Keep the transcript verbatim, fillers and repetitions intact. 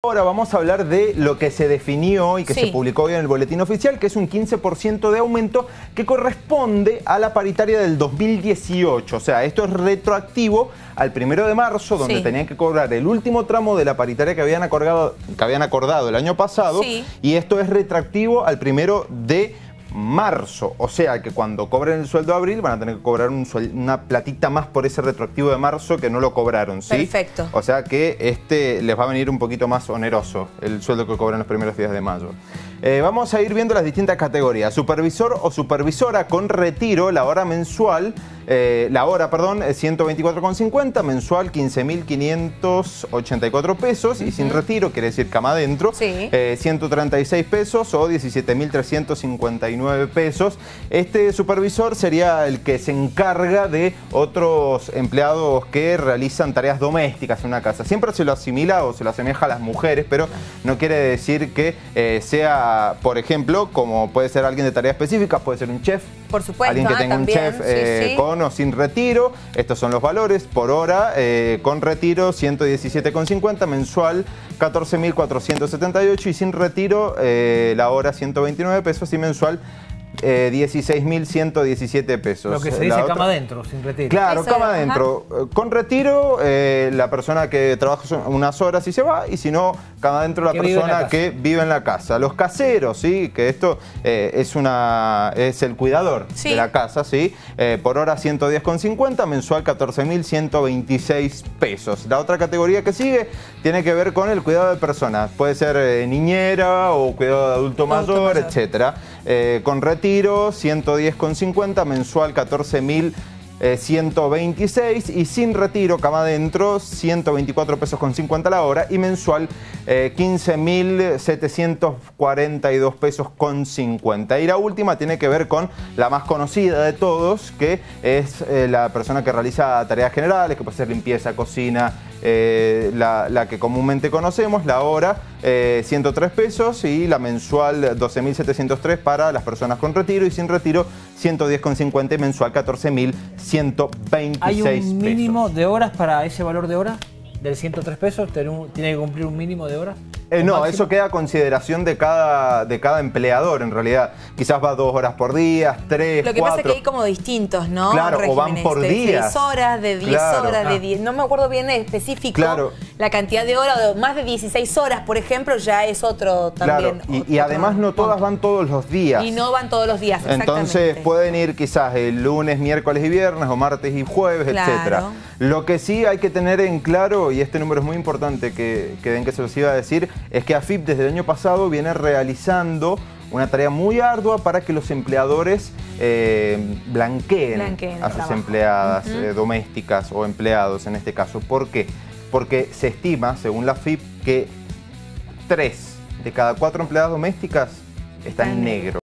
Ahora vamos a hablar de lo que se definió y que sí. se publicó hoy en el boletín oficial, que es un quince por ciento de aumento que corresponde a la paritaria del dos mil dieciocho. O sea, esto es retroactivo al primero de marzo, donde sí. tenían que cobrar el último tramo de la paritaria que habían acordado, que habían acordado el año pasado, sí. y esto es retroactivo al primero de marzo. O sea que cuando cobren el sueldo de abril van a tener que cobrar un suel una platita más por ese retroactivo de marzo que no lo cobraron, ¿sí? Perfecto. O sea que este les va a venir un poquito más oneroso el sueldo que cobran los primeros días de mayo. Eh, vamos a ir viendo las distintas categorías. Supervisor o supervisora con retiro, la hora mensual, eh, la hora, perdón, ciento veinticuatro con cincuenta, mensual quince mil quinientos ochenta y cuatro pesos, uh-huh. y sin retiro, quiere decir cama adentro, sí. eh, ciento treinta y seis pesos o diecisiete mil trescientos cincuenta y nueve pesos. Este supervisor sería el que se encarga de otros empleados que realizan tareas domésticas en una casa. Siempre se lo asimila o se lo asemeja a las mujeres, pero no quiere decir que eh, sea, por ejemplo, como puede ser alguien de tarea específica, puede ser un chef. Por supuesto. Alguien que ah, tenga también. un chef eh, sí, sí. con o sin retiro. Estos son los valores. Por hora, eh, con retiro, ciento diecisiete con cincuenta. Mensual, catorce mil cuatrocientos setenta y ocho. Y sin retiro, eh, la hora, ciento veintinueve pesos. Y mensual, Eh, dieciséis mil ciento diecisiete pesos. Lo que se dice la cama adentro, sin retiro. Claro, Eso, cama adentro. Ajá. Con retiro, eh, la persona que trabaja unas horas y se va, y si no, cama adentro la que persona vive que vive en la casa. Los caseros, ¿sí? Que esto eh, es una es el cuidador sí. de la casa, ¿sí? Eh, por hora ciento diez con cincuenta, mensual catorce mil ciento veintiséis pesos. La otra categoría que sigue tiene que ver con el cuidado de personas. Puede ser eh, niñera o cuidado de adulto, adulto mayor, mayor, etcétera. Eh, con retiro, ciento diez con cincuenta, mensual catorce mil ciento veintiséis, y sin retiro, cama adentro, ciento veinticuatro pesos con cincuenta la hora, y mensual eh, quince mil setecientos cuarenta y dos pesos con cincuenta. Y la última tiene que ver con la más conocida de todos, que es eh, la persona que realiza tareas generales, que puede ser limpieza, cocina, eh, la, la que comúnmente conocemos. La hora, eh, ciento tres pesos, y la mensual doce mil setecientos tres para las personas con retiro, y sin retiro ciento diez con cincuenta, y mensual catorce mil ciento veintiséis pesos. ¿Hay un mínimo pesos. de horas para ese valor de hora? ¿Del ciento tres pesos? ¿Tiene que cumplir un mínimo de horas? Eh, no, máximo? Eso queda a consideración de cada, de cada empleador, en realidad. Quizás va dos horas por día, tres, Lo que cuatro. pasa es que hay como distintos, ¿no? Claro, o van por de días. seis horas, de diez claro. horas, ah. de diez. No me acuerdo bien específico. Claro. La cantidad de horas, más de dieciséis horas, por ejemplo, ya es otro también. Claro, y, y además no todas van todos los días. Y no van todos los días, exactamente. Entonces pueden ir quizás el lunes, miércoles y viernes, o martes y jueves, claro. etcétera. Lo que sí hay que tener en claro, y este número es muy importante que, que den que se los iba a decir, es que A F I P desde el año pasado viene realizando una tarea muy ardua para que los empleadores eh, blanqueen, blanqueen a sus trabajo. empleadas uh-huh. eh, domésticas o empleados en este caso. ¿Por qué? Porque se estima, según la A F I P, que tres de cada cuatro empleadas domésticas están en negro.